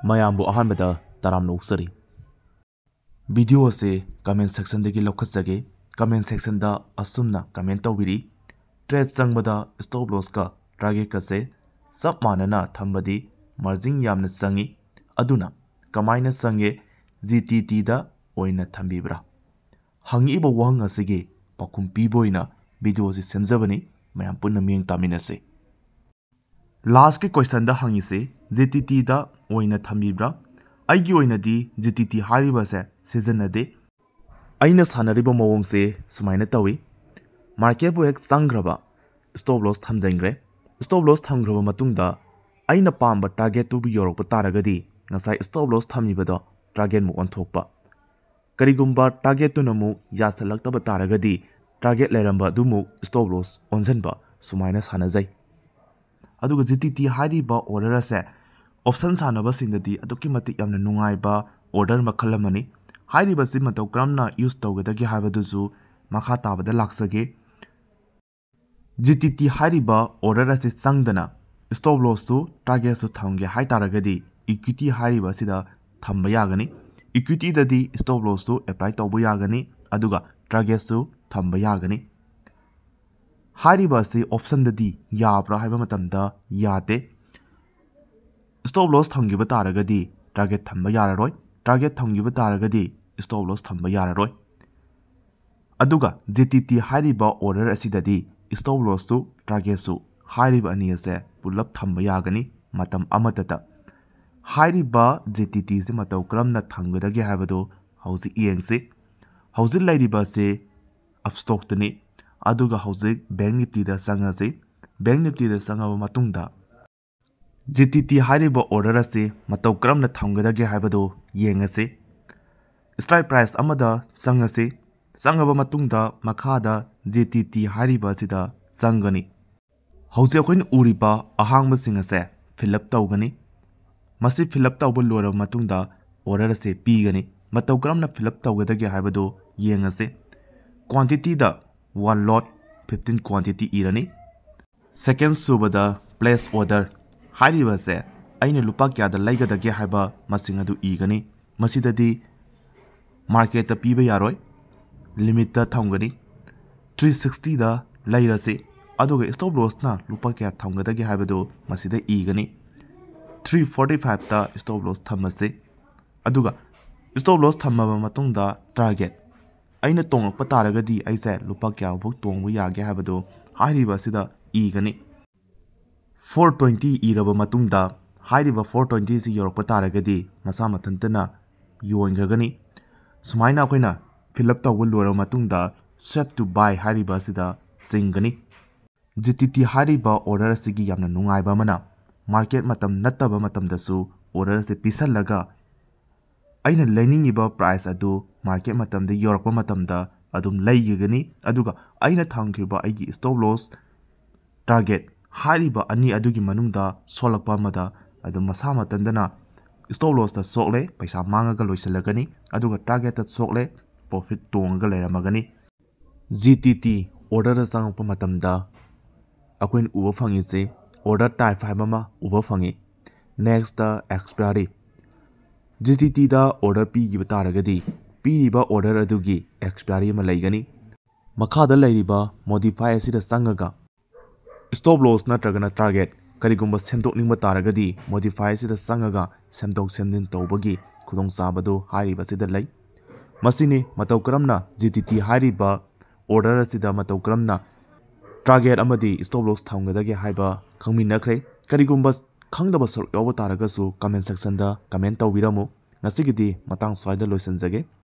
ꯃꯌꯥꯝꯕꯨ ꯑꯍꯥꯟꯕꯗ ꯇꯔꯥꯝꯅ ꯑꯣꯛꯆꯔꯤ꯫ ꯚꯤꯗꯤꯑꯣ ꯑꯁꯤ ꯀꯃꯦꯟ ꯁꯦꯛꯁꯟꯗꯒꯤ ꯂꯧꯈꯠꯆꯒꯦ꯫ ꯀꯃꯦꯟ ꯁꯦꯛꯁꯟꯗ ꯑꯁꯨꯝꯅ ꯀꯃꯦꯟ ꯇꯧꯕꯤꯔꯤ: ꯇ꯭ꯔꯦꯗ ꯆꯪꯕꯗ ꯁ꯭ꯇꯣꯞ ꯂꯣꯁꯀ ꯇꯥꯔꯒꯦꯠꯀꯁꯦ ꯆꯞ ꯃꯥꯟꯅꯅ ꯊꯝꯕꯗꯤ ꯃꯥꯔꯖꯤꯟ ꯌꯥꯝꯅ ꯆꯪꯏ, ꯑꯗꯨꯅ ꯀꯃꯥꯏꯅ ꯆꯪꯉꯦ? GTTꯗ ꯑꯣꯏꯅ ꯊꯝꯕꯤꯕ꯭ꯔꯥ? ꯍꯪꯉꯛꯏꯕ ꯋꯥꯍꯪ ꯑꯁꯤꯒꯤ ꯄꯥꯎꯈꯨꯝ ꯄꯤꯕ ꯑꯣꯏꯅ ꯚꯤꯗꯤꯑꯣ ꯑꯁꯤ ꯁꯦꯝꯖꯕꯅꯤ꯫ ꯃꯌꯥꯝ ꯄꯨꯟꯅ ꯃꯤꯠꯌꯦꯡ ꯇꯥꯃꯤꯟꯅꯁꯤ꯫ ꯂꯥꯁꯀꯤ ꯀꯣꯏꯁꯟꯗ ꯍꯪꯉꯤꯁꯤ GTTꯗ ꯑꯣꯏꯅ ꯊꯝꯕꯤꯕ꯭ꯔꯥ? ꯑꯩꯒꯤ ꯑꯣꯏꯅꯗꯤ GTT ꯍꯥꯏꯔꯤꯕꯁꯦ ꯁꯤꯖꯤꯟꯅꯗꯦ꯫ ꯑꯩꯅ ꯁꯥꯟꯅꯔꯤꯕ ꯃꯑꯣꯡꯁꯦ ꯁꯨꯃꯥꯏꯅ ꯇꯧꯏ: ꯃꯥꯔꯀꯦꯠꯄꯨ ꯍꯦꯛ ꯆꯪꯈ꯭ꯔꯕ ꯁ꯭ꯇꯣꯞ ꯂꯣꯁ ꯊꯝꯖꯤꯟꯈ꯭ꯔꯦ꯫ ꯁ꯭ꯇꯣꯞ ꯂꯣꯁ ꯊꯝꯈ꯭ꯔꯕ ꯃꯇꯨꯡꯗ ꯑꯩꯅ ꯄꯥꯝꯕ ꯇꯥꯔꯒꯦꯠꯇꯨꯕꯨ ꯌꯧꯔꯛꯄ ꯇꯥꯔꯒꯗꯤ ꯉꯁꯥꯏ ꯁ꯭ꯇꯣꯞ ꯂꯣꯁ ꯊꯝꯃꯤꯕꯗꯣ ꯇꯥꯔꯒꯦꯠꯃꯨꯛ ꯑꯣꯟꯊꯣꯛꯄ꯫ ꯀꯔꯤꯒꯨꯝꯕ ꯇꯥꯔꯒꯦꯠꯇꯨꯅ ꯑꯃꯨꯛ ꯌꯥꯁꯜꯂꯛꯇꯕ ꯇꯥꯔꯒꯗꯤ ꯇꯥꯔꯒꯦꯠ ꯂꯩꯔꯝꯕ ꯑꯗꯨꯃꯨꯛ ꯁ꯭ꯇꯣꯞ ꯂꯣꯁ ꯑꯣꯟꯁꯤꯟꯕ, ꯁꯨꯃꯥꯏꯅ ꯁꯥꯟꯅꯖꯩ꯫ ꯑꯗꯨꯒ GTT ꯍꯥꯏꯔꯤꯕ ꯑꯣꯔꯗꯔ ꯑꯁꯦ ꯑꯣꯞꯁꯟ ꯁꯥꯟꯅꯕꯁꯤꯡꯗꯗꯤ ꯑꯗꯨꯛꯀꯤ ꯃꯇꯤꯛ ꯌꯥꯝꯅ ꯅꯨꯡꯉꯥꯏꯕ ꯑꯣꯔꯗꯔ ꯃꯈꯜ ꯑꯃꯅꯤ꯫ ꯍꯥꯏꯔꯤꯕꯁꯤ ꯃꯇꯧ ꯀꯔꯝꯅ ꯌꯨꯁ ꯇꯧꯒꯗꯒꯦ ꯍꯥꯏꯕꯗꯨꯁꯨ ꯃꯈꯥ ꯇꯥꯕꯗ ꯂꯥꯛꯆꯒꯦ꯫ GTT ꯍꯥꯏꯔꯤꯕ ꯑꯣꯔꯗꯔ ꯑꯁꯤ ꯆꯪꯗꯅ ꯁ꯭ꯇꯣꯞ ꯂꯣꯁꯁꯨ ꯇꯥꯔꯒꯦꯠꯁꯨ ꯊꯝꯒꯦ ꯍꯥꯏꯇꯥꯔꯒꯗꯤ ꯏꯀ꯭ꯋꯤꯇꯤ ꯍꯥꯏꯔꯤꯕ ꯑꯁꯤꯗ ꯊꯝꯕ ꯌꯥꯒꯅꯤ꯫ ꯏꯀ꯭ꯋꯤꯇꯤꯗꯗꯤ ꯁ꯭ꯇꯣꯞ ꯂꯣꯁꯁꯨ ꯑꯦꯄ꯭ꯂꯥꯏ ꯇꯧꯕ ꯌꯥꯒꯅꯤ, ꯑꯗꯨꯒ ꯇꯥꯔꯒꯦꯠꯁꯨ ꯊꯝꯕ ꯌꯥꯒꯅꯤ꯫ ꯍꯥꯏꯔꯤꯕ ꯑꯁꯤ ꯑꯣꯞꯁꯟꯗꯗꯤ ꯌꯥꯕ꯭ꯔꯥ ꯍꯥꯏꯕ ꯃꯇꯝꯗ ꯌꯥꯗꯦ꯫ ꯁ꯭ꯇꯣꯞ ꯂꯣꯁ ꯊꯝꯈꯤꯕ ꯇꯥꯔꯒꯗꯤ ꯇꯥꯔꯒꯦꯠ ꯊꯝꯕ ꯌꯥꯔꯔꯣꯏ, ꯇꯥꯔꯒꯦꯠ ꯊꯝꯈꯤꯕ ꯇꯥꯔꯒꯗꯤ ꯁ꯭ꯇꯣꯞ ꯂꯣꯁ ꯊꯝꯕ ꯌꯥꯔꯔꯣꯏ꯫ ꯑꯗꯨꯒ GTT ꯍꯥꯏꯔꯤꯕ ꯑꯣꯔꯗꯔ ꯑꯁꯤꯗꯗꯤ ꯁ꯭ꯇꯣꯞ ꯂꯣꯁꯁꯨ ꯇꯥꯔꯒꯦꯠꯁꯨ ꯍꯥꯏꯔꯤꯕ ꯑꯅꯤ ꯑꯁꯦ ꯄꯨꯂꯞ ꯊꯝꯕ ꯌꯥꯒꯅꯤ ꯃꯇꯝ ꯑꯃꯠꯇꯗ꯫ ꯍꯥꯏꯔꯤꯕ GTTꯁꯤ ꯃꯇꯧ ꯀꯔꯝꯅ ꯊꯝꯒꯗꯒꯦ ꯍꯥꯏꯕꯗꯨ ꯍꯧꯖꯤꯛ ꯌꯦꯡꯁꯤ꯫ ꯍꯧꯖꯤꯛ ꯂꯩꯔꯤꯕ ꯑꯁꯤ ꯑꯞꯁ꯭ꯇꯣꯛꯇꯅꯤ, ꯑꯗꯨꯒ ꯍꯧꯖꯤꯛ ꯕꯦꯡꯛ ꯅꯤꯐꯇꯤꯗ ꯆꯪꯉꯁꯤ꯫ ꯕꯦꯡꯛ ꯅꯤꯐꯇꯤꯗ ꯆꯪꯉꯕ ꯃꯇꯨꯡꯗ GTT ꯍꯥꯏꯔꯤꯕ ꯑꯣꯔꯗꯔ ꯑꯁꯤ ꯃꯇꯧ ꯀꯔꯝꯅ ꯊꯝꯒꯗꯒꯦ ꯍꯥꯏꯕꯗꯨ ꯌꯦꯡꯉꯁꯤ꯫ ꯁ꯭ꯇ꯭ꯔꯥꯏꯛ ꯄ꯭ꯔꯥꯏꯁ ꯑꯃꯗ ꯆꯪꯉꯁꯤ꯫ ꯆꯪꯉꯕ ꯃꯇꯨꯡꯗ ꯃꯈꯥꯗ GTT ꯍꯥꯏꯔꯤꯕ ꯑꯁꯤꯗ ꯆꯪꯒꯅꯤ꯫ ꯍꯧꯖꯤꯛ ꯑꯩꯈꯣꯏꯅ ꯎꯔꯤꯕ ꯑꯍꯥꯡꯕꯁꯤꯡ ꯑꯁꯦ ꯐꯤꯜ ꯑꯞ ꯇꯧꯒꯅꯤ꯫ ꯃꯁꯤ ꯐꯤꯜ ꯑꯞ ꯇꯧꯕ ꯂꯣꯏꯔꯕ ꯃꯇꯨꯡꯗ ꯑꯣꯔꯗꯔ ꯑꯁꯤ ꯄꯤꯒꯅꯤ꯫ ꯃꯇꯧ ꯀꯔꯝꯅ ꯐꯤꯜ ꯑꯞ ꯇꯧꯒꯗꯒꯦ ꯍꯥꯏꯕꯗꯨ ꯌꯦꯡꯉꯁꯤ꯫ ꯀ꯭ꯋꯥꯟꯇꯤꯇꯤꯗ 1 ꯂꯣꯠ 15 ꯀ꯭ꯋꯥꯟꯇꯤꯇꯤ ꯏꯔꯅꯤ꯫ ꯁꯦꯀꯦꯟ ꯁꯨꯕꯗ ꯄ꯭ꯂꯦꯁ ꯑꯣꯔꯗꯔ ꯍꯥꯏꯔꯤꯕꯁꯦ ꯑꯩꯅ ꯂꯨꯄꯥ ꯀꯌꯥꯗ ꯂꯩꯒꯗꯒꯦ ꯍꯥꯏꯕ ꯃꯁꯤꯡ ꯑꯗꯨ ꯏꯒꯅꯤ꯫ ꯃꯁꯤꯗꯗꯤ ꯃꯥꯔꯀꯦꯠꯇ ꯄꯤꯕ ꯌꯥꯔꯣꯏ, ꯂꯤꯃꯤꯠꯇ ꯊꯝꯒꯅꯤ꯫ 360ꯗ ꯂꯩꯔꯁꯤ, ꯑꯗꯨꯒ ꯁ꯭ꯇꯣꯞ ꯂꯣꯁꯅ ꯂꯨꯄꯥ ꯀꯌꯥ ꯊꯝꯒꯗꯒꯦ ꯍꯥꯏꯕꯗꯨ ꯃꯁꯤꯗ ꯏꯒꯅꯤ꯫ 345ꯇ ꯁ꯭ꯇꯣꯞ ꯂꯣꯁ ꯊꯝꯃꯁꯤ, ꯑꯗꯨꯒ ꯁ꯭ꯇꯣꯞ ꯂꯣꯁ ꯊꯝꯃꯕ ꯃꯇꯨꯡꯗ ꯇꯥꯔꯒꯦꯠ ꯑꯩꯅ ꯇꯣꯡꯉꯛꯄ ꯇꯥꯔꯒꯗꯤ ꯑꯩꯁꯦ ꯂꯨꯄꯥ ꯀꯌꯥꯐꯥꯎ ꯇꯣꯡꯕ ꯌꯥꯒꯦ ꯍꯥꯏꯕꯗꯨ ꯍꯥꯏꯔꯤꯕ ꯑꯁꯤꯗ ꯏꯒꯅꯤ꯫ 420 ꯏꯔꯕ ꯃꯇꯨꯡꯗ ꯍꯥꯏꯔꯤꯕ 420ꯁꯤ ꯌꯧꯔꯛꯄ ꯇꯥꯔꯒꯗꯤ ꯃꯁꯥ ꯃꯊꯟꯇꯅ ꯌꯣꯟꯈ꯭ꯔꯒꯅꯤ꯫ ꯁꯨꯃꯥꯏꯅ ꯑꯩꯈꯣꯏꯅ ꯐꯤꯜ ꯑꯞ ꯇꯧꯕ ꯂꯣꯏꯔꯕ ꯃꯇꯨꯡꯗ ꯁꯦꯞ ꯇꯨ ꯕꯥꯏ ꯍꯥꯏꯔꯤꯕ ꯑꯁꯤꯗ ꯆꯤꯡꯒꯅꯤ꯫ GTT ꯍꯥꯏꯔꯤꯕ ꯑꯣꯔꯗꯔ ꯑꯁꯤꯒꯤ ꯌꯥꯝꯅ ꯅꯨꯡꯉꯥꯏꯕ ꯑꯃꯅ ꯃꯥꯔꯀꯦꯠ ꯃꯇꯝ ꯅꯠꯇꯕ ꯃꯇꯝꯗꯁꯨ ꯑꯣꯔꯗꯔ ꯑꯁꯤ ꯄꯤꯁꯜꯂꯒ ꯑꯩꯅ ꯂꯩꯅꯤꯡꯉꯤꯕ ꯄ꯭ꯔꯥꯏꯁ ꯑꯗꯨ ꯃꯥꯔꯀꯦꯠ ꯃꯇꯝꯗ ꯌꯧꯔꯛꯄ ꯃꯇꯝꯗ ꯑꯗꯨꯝ ꯂꯩꯈꯤꯒꯅꯤ, ꯑꯗꯨꯒ ꯑꯩꯅ ꯊꯝꯈꯤꯕ ꯑꯩꯒꯤ ꯁ꯭ꯇꯣꯞ ꯂꯣꯁ ꯇꯥꯔꯒꯦꯠ ꯍꯥꯏꯔꯤꯕ ꯑꯅꯤ ꯑꯗꯨꯒꯤ ꯃꯅꯨꯡꯗ ꯁꯣꯛꯂꯛꯄ ꯑꯃꯗ ꯑꯗꯨꯝ ꯃꯁꯥ ꯃꯊꯟꯇꯅ ꯁ꯭ꯇꯣꯞ ꯂꯣꯁꯇ ꯁꯣꯛꯂꯦ, ꯄꯩꯁꯥ ꯃꯥꯡꯉꯒ ꯂꯣꯏꯁꯤꯜꯂꯒꯅꯤ, ꯑꯗꯨꯒ ꯇꯥꯔꯒꯦꯠꯇ ꯁꯣꯛꯂꯦ, ꯄ꯭ꯔꯣꯐꯤꯠ ꯇꯣꯡꯉꯒ ꯂꯩꯔꯝꯃꯒꯅꯤ꯫ GTT ꯑꯣꯔꯗꯔꯗ ꯆꯪꯉꯛꯄ ꯃꯇꯝꯗ ꯑꯩꯈꯣꯏꯅ ꯎꯕ ꯐꯪꯉꯤꯁꯤ ꯑꯣꯔꯗꯔ ꯇꯥꯏꯞ ꯍꯥꯏꯕ ꯑꯃ ꯎꯕ ꯐꯪꯉꯤ꯫ ꯅꯦꯛꯁꯇ ꯑꯦꯛꯁꯄꯥꯌꯔꯤ꯫ GTTꯗ ꯑꯣꯔꯗꯔ ꯄꯤꯈꯤꯕ ꯇꯥꯔꯒꯗꯤ ꯄꯤꯔꯤꯕ ꯑꯣꯔꯗꯔ ꯑꯗꯨꯒꯤ ꯑꯦꯛꯁꯄꯥꯌꯔꯤ ꯑꯃ ꯂꯩꯒꯅꯤ꯫ ꯃꯈꯥꯗ ꯂꯩꯔꯤꯕ ꯃꯣꯗꯤꯐꯥꯏ ꯑꯁꯤꯗ ꯆꯪꯉꯒ ꯁ꯭ꯇꯣꯞ ꯂꯣꯁ ꯅꯠꯇ꯭ꯔꯒꯅ ꯇꯥꯔꯒꯦꯠ ꯀꯔꯤꯒꯨꯝꯕ ꯁꯦꯝꯗꯣꯛꯅꯤꯡꯕ ꯇꯥꯔꯒꯗꯤ ꯃꯣꯗꯤꯐꯥꯏ ꯑꯁꯤꯗ ꯆꯪꯉꯒ ꯁꯦꯝꯗꯣꯛ ꯁꯦꯝꯖꯤꯟ ꯇꯧꯕꯒꯤ ꯈꯨꯗꯣꯡꯆꯥꯕꯗꯨ ꯍꯥꯏꯔꯤꯕ ꯑꯁꯤꯗ ꯂꯩ꯫ ꯃꯁꯤꯅꯤ ꯃꯇꯧ ꯀꯔꯝꯅ GTT ꯍꯥꯏꯔꯤꯕ ꯑꯣꯔꯗꯔ ꯑꯁꯤꯗ ꯃꯇꯧ ꯀꯔꯝꯅ ꯇꯥꯔꯒꯦꯠ ꯑꯃꯗꯤ ꯁ꯭ꯇꯣꯞ ꯂꯣꯁ ꯊꯝꯒꯗꯒꯦ ꯍꯥꯏꯕ ꯈꯪꯃꯤꯟꯅꯈ꯭ꯔꯦ꯫ ꯀꯔꯤꯒꯨꯝꯕ ꯈꯪꯗꯕ ꯁꯔꯨꯛ ꯌꯥꯎꯕ ꯇꯥꯔꯒꯁꯨ ꯀꯃꯦꯟ ꯁꯦꯛꯁꯟꯗ ꯀꯃꯦꯟ ꯇꯧꯕꯤꯔꯝꯃꯨ꯫ ꯉꯁꯤꯒꯤꯗꯤ ꯃꯇꯥꯡ ꯁ꯭ꯋꯥꯏꯗ ꯂꯣꯏꯁꯤꯟꯖꯒꯦ꯫